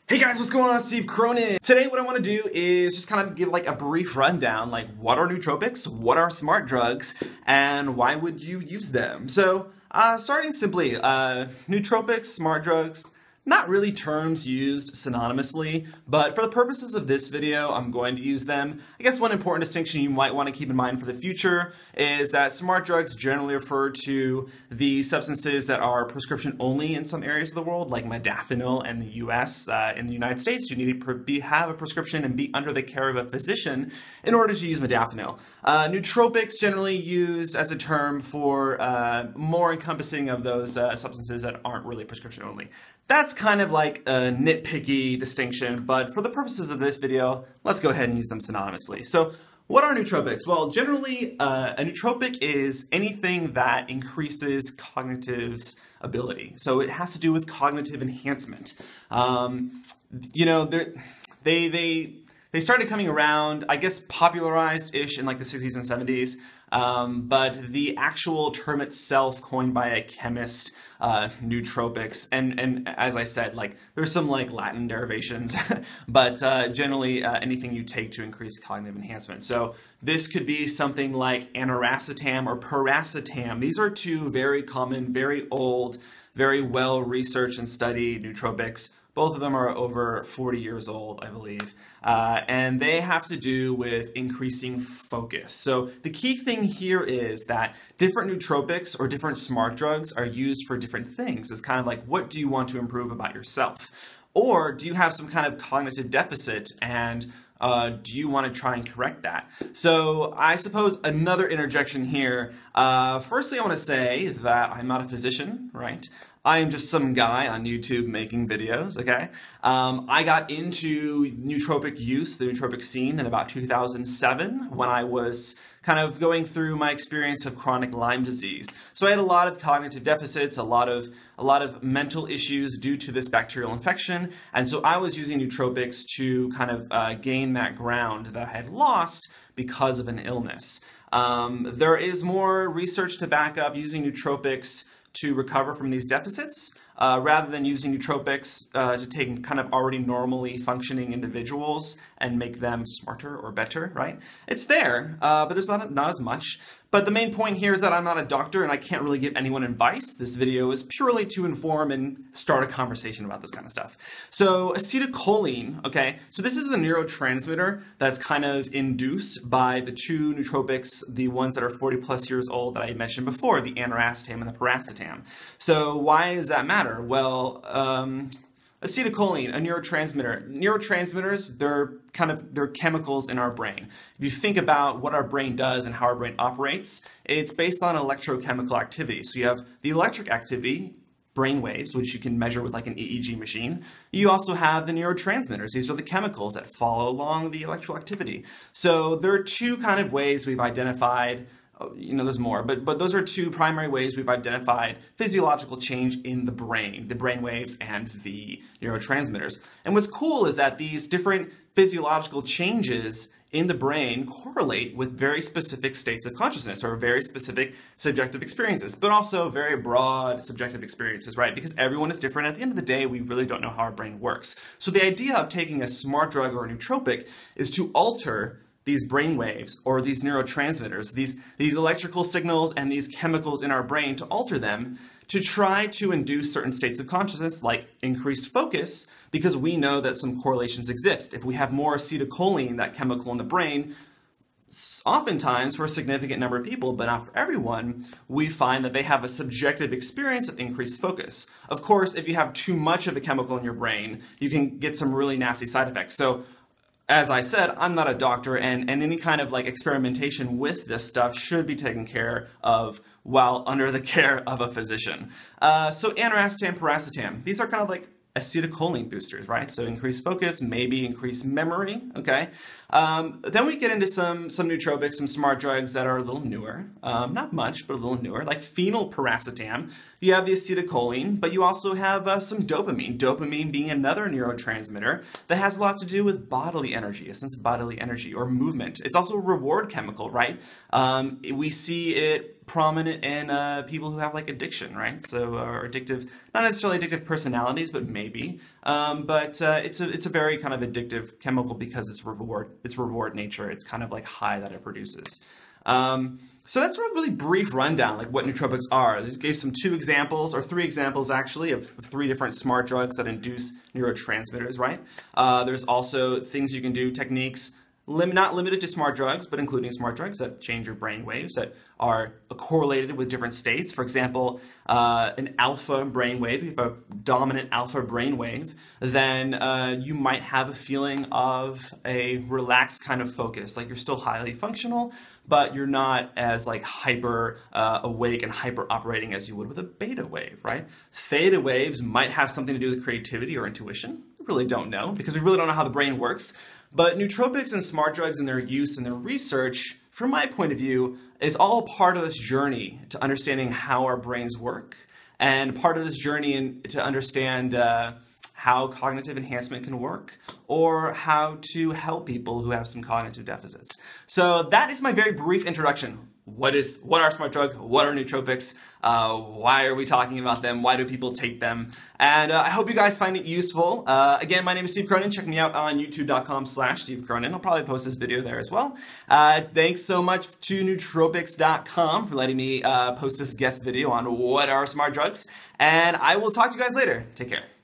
Hey guys, what's going on? Steve Cronin. Today what I want to do is just kind of give like a brief rundown, like what are nootropics, what are smart drugs, and why would you use them? So starting simply, nootropics, smart drugs, not really terms used synonymously, but for the purposes of this video, I'm going to use them. I guess one important distinction you might want to keep in mind for the future is that smart drugs generally refer to the substances that are prescription only in some areas of the world, like Modafinil in the US. In the United States, you need to have a prescription and be under the care of a physician in order to use Modafinil. Nootropics generally used as a term for more encompassing of those substances that aren't really prescription only. That's kind of like a nitpicky distinction, but for the purposes of this video, let's go ahead and use them synonymously. So what are nootropics? Well, generally, a nootropic is anything that increases cognitive ability. So it has to do with cognitive enhancement. You know, they started coming around, I guess popularized-ish in like the 60s and 70s, but the actual term itself coined by a chemist, nootropics, and as I said, like there's some like Latin derivations, but generally anything you take to increase cognitive enhancement. So this could be something like aniracetam or piracetam. These are two very common, very old, very well researched and studied nootropics. Both of them are over 40 years old, I believe, and they have to do with increasing focus. So the key thing here is that different nootropics or different smart drugs are used for different things. It's kind of like, what do you want to improve about yourself? Or do you have some kind of cognitive deficit and do you want to try and correct that? So I suppose another interjection here. Firstly, I want to say that I'm not a physician, right? I am just some guy on YouTube making videos, okay? I got into nootropic use, the nootropic scene, in about 2007 when I was kind of going through my experience of chronic Lyme disease. So I had a lot of cognitive deficits, a lot of mental issues due to this bacterial infection, and so I was using nootropics to kind of gain that ground that I had lost because of an illness. There is more research to back up using nootropics to recover from these deficits, rather than using nootropics to take kind of already normally functioning individuals and make them smarter or better, right? It's there, but there's not as much. But the main point here is that I'm not a doctor and I can't really give anyone advice. This video is purely to inform and start a conversation about this kind of stuff. So acetylcholine, okay, so this is a neurotransmitter that's kind of induced by the two nootropics, the ones that are 40 plus years old that I mentioned before, the aniracetam and the piracetam. So why does that matter? Well, acetylcholine, a neurotransmitter. Neurotransmitters, they're chemicals in our brain. If you think about what our brain does and how our brain operates, it's based on electrochemical activity. So you have the electric activity, brain waves, which you can measure with like an EEG machine. You also have the neurotransmitters. These are the chemicals that follow along the electrical activity. So there are two kind of ways we've identified. You know, there's more, but those are two primary ways we've identified physiological change in the brain waves and the neurotransmitters. And what's cool is that these different physiological changes in the brain correlate with very specific states of consciousness or very specific subjective experiences, but also very broad subjective experiences, right? Because everyone is different. At the end of the day, we really don't know how our brain works. So the idea of taking a smart drug or a nootropic is to alter these brain waves or these neurotransmitters, these electrical signals and these chemicals in our brain, to alter them to try to induce certain states of consciousness like increased focus, because we know that some correlations exist. If we have more acetylcholine, that chemical in the brain, oftentimes for a significant number of people, but not for everyone, we find that they have a subjective experience of increased focus. Of course, if you have too much of a chemical in your brain, you can get some really nasty side effects. So as I said, I'm not a doctor, and any kind of like experimentation with this stuff should be taken care of while under the care of a physician. So aniracetam, piracetam, these are kind of like acetylcholine boosters, right? So increased focus, maybe increased memory, okay? Then we get into some nootropics, some smart drugs that are a little newer, not much, but a little newer, like phenylpiracetam. you have the acetylcholine, but you also have some dopamine. Dopamine being another neurotransmitter that has a lot to do with bodily energy, a sense of bodily energy or movement. It's also a reward chemical, right? We see it prominent in people who have like addiction, right? So, or addictive, not necessarily addictive personalities, but maybe. It's a very kind of addictive chemical because it's reward nature. It's kind of like high that it produces. So that's a really brief rundown, like what nootropics are. I gave two examples, or three examples actually, of three different smart drugs that induce neurotransmitters, right? There's also things you can do, techniques, not limited to smart drugs, but including smart drugs that change your brain waves, that are correlated with different states. For example, an alpha brain wave, if you have a dominant alpha brain wave, then you might have a feeling of a relaxed kind of focus, like you're still highly functional, but you're not as like hyper awake and hyper operating as you would with a beta wave, right? Theta waves might have something to do with creativity or intuition. We really don't know because we really don't know how the brain works. But nootropics and smart drugs and their use and their research, from my point of view, is all part of this journey to understanding how our brains work, and part of this journey to understand how cognitive enhancement can work, or how to help people who have some cognitive deficits. So that is my very brief introduction. What are smart drugs? What are nootropics? Why are we talking about them? Why do people take them? And I hope you guys find it useful. Again, my name is Steve Cronin. Check me out on youtube.com/Steve Cronin. I'll probably post this video there as well. Thanks so much to nootropics.com for letting me post this guest video on what are smart drugs. And I will talk to you guys later. Take care.